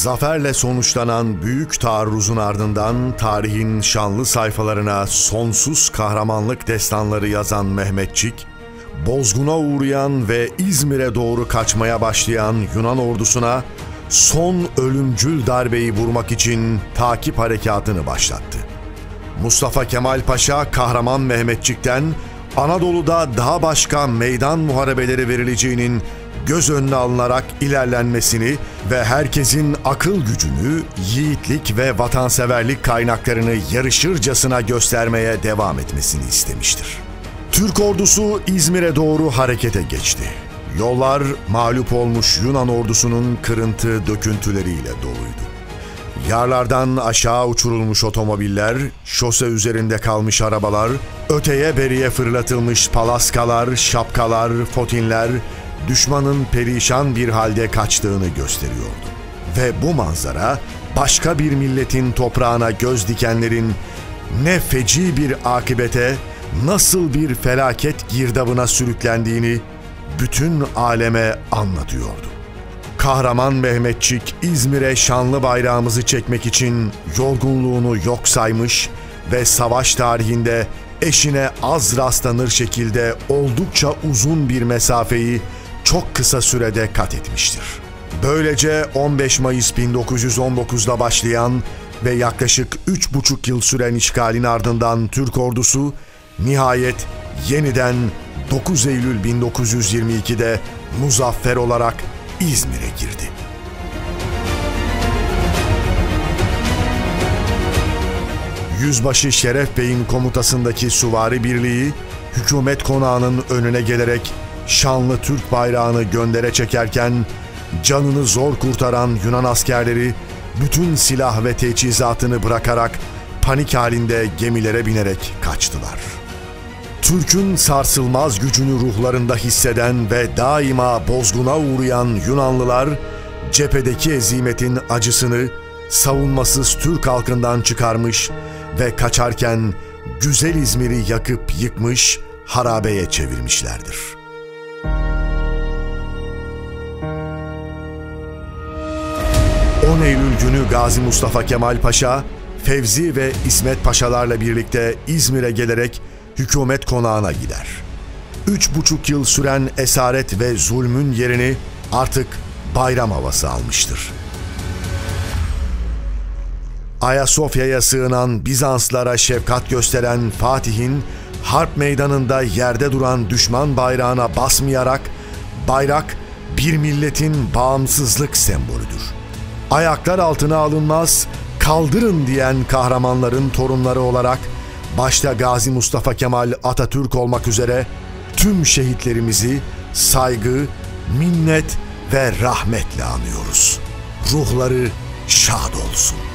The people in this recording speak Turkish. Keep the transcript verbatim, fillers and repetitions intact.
Zaferle sonuçlanan büyük taarruzun ardından tarihin şanlı sayfalarına sonsuz kahramanlık destanları yazan Mehmetçik, bozguna uğrayan ve İzmir'e doğru kaçmaya başlayan Yunan ordusuna son ölümcül darbeyi vurmak için takip harekatını başlattı. Mustafa Kemal Paşa, kahraman Mehmetçik'ten Anadolu'da daha başka meydan muharebeleri verileceğinin göz önüne alınarak ilerlenmesini ve herkesin akıl gücünü, yiğitlik ve vatanseverlik kaynaklarını yarışırcasına göstermeye devam etmesini istemiştir. Türk ordusu İzmir'e doğru harekete geçti. Yollar mağlup olmuş Yunan ordusunun kırıntı döküntüleriyle doluydu. Yarlardan aşağı uçurulmuş otomobiller, şose üzerinde kalmış arabalar, öteye beriye fırlatılmış palaskalar, şapkalar, fotinler, düşmanın perişan bir halde kaçtığını gösteriyordu. Ve bu manzara, başka bir milletin toprağına göz dikenlerin ne feci bir akibete, nasıl bir felaket girdabına sürüklendiğini bütün aleme anlatıyordu. Kahraman Mehmetçik, İzmir'e şanlı bayrağımızı çekmek için yorgunluğunu yok saymış ve savaş tarihinde eşine az rastlanır şekilde oldukça uzun bir mesafeyi çok kısa sürede kat etmiştir. Böylece on beş Mayıs bin dokuz yüz on dokuz'da başlayan ve yaklaşık üç buçuk yıl süren işgalin ardından Türk ordusu nihayet yeniden dokuz Eylül bin dokuz yüz yirmi iki'de muzaffer olarak İzmir'e girdi. Yüzbaşı Şeref Bey'in komutasındaki süvari birliği, hükümet konağının önüne gelerek şanlı Türk bayrağını göndere çekerken, canını zor kurtaran Yunan askerleri bütün silah ve teçhizatını bırakarak panik halinde gemilere binerek kaçtılar. Türk'ün sarsılmaz gücünü ruhlarında hisseden ve daima bozguna uğrayan Yunanlılar, cephedeki ezimetin acısını savunmasız Türk halkından çıkarmış ve kaçarken güzel İzmir'i yakıp yıkmış, harabeye çevirmişlerdir. on Eylül günü Gazi Mustafa Kemal Paşa, Fevzi ve İsmet Paşalarla birlikte İzmir'e gelerek hükümet konağına gider. Üç buçuk yıl süren esaret ve zulmün yerini artık bayram havası almıştır. Ayasofya'ya sığınan Bizanslara şefkat gösteren Fatih'in harp meydanında yerde duran düşman bayrağına basmayarak, bayrak bir milletin bağımsızlık sembolüdür. Ayaklar altına alınmaz, kaldırın diyen kahramanların torunları olarak başta Gazi Mustafa Kemal Atatürk olmak üzere tüm şehitlerimizi saygı, minnet ve rahmetle anıyoruz. Ruhları şad olsun.